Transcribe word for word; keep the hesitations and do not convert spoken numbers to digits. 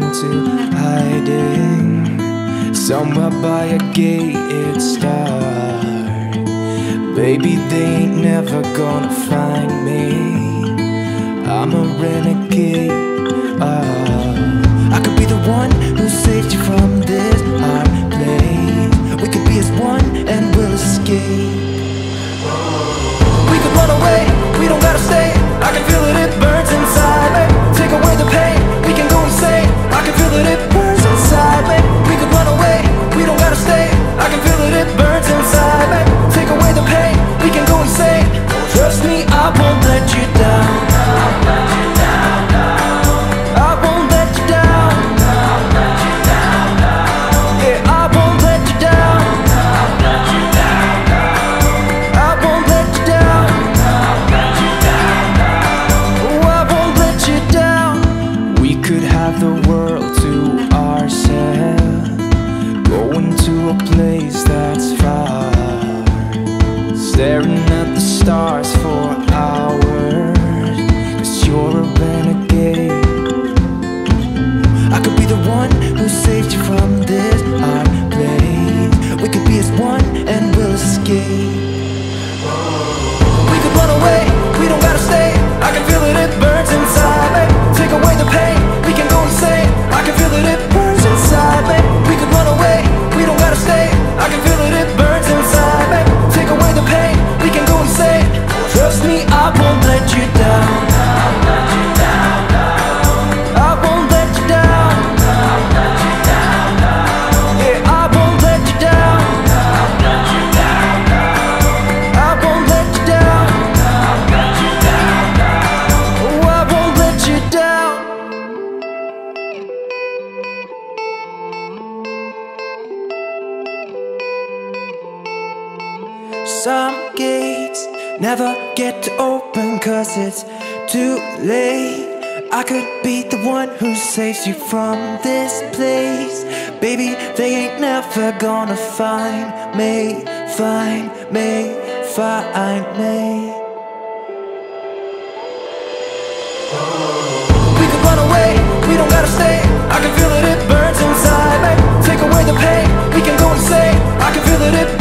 into hiding. Somewhere by a gated star. Baby, they ain't never gonna find me. I'm a renegade. Oh, I could be the one who saved you from this hard place. We could be as one and we'll escape. We could run away, we don't gotta stay. I can feel it, it burns inside me. Take away the pain, we can go insane. I can feel it, it burns inside me. We could run away, we don't gotta stay. I can feel it, it burns inside me. Take away the pain, we can go insane. Trust me, I won't let you down. I won't let you down. Yeah, I won't let you down. I won't let you down. Oh, I won't let you down. We could have the world to ourselves, going to a place that's far, staring at the stars for hours. Cause you're a renegade. I could be the one who saved you from this hard place. We could be as one and we'll escape. We could run away, we don't gotta stay. I can feel it, it burns inside me. Take away the pain, we can go insane. I can feel it, it burns inside me. We could run away, we don't gotta stay. I can feel it, it burns inside me. Take away the pain, we can go insane. Trust me, I won't let you down. I won't let you down. Yeah, I won't let you down. I won't let you down. Oh, I won't let you down. Some gates never get to open cause it's too late. I could be the one who saves you from this place. Baby, they ain't never gonna find me, find me, find me. We could run away, we don't gotta stay. I can feel it, it burns inside me. Take away the pain, we can go insane. I can feel it, it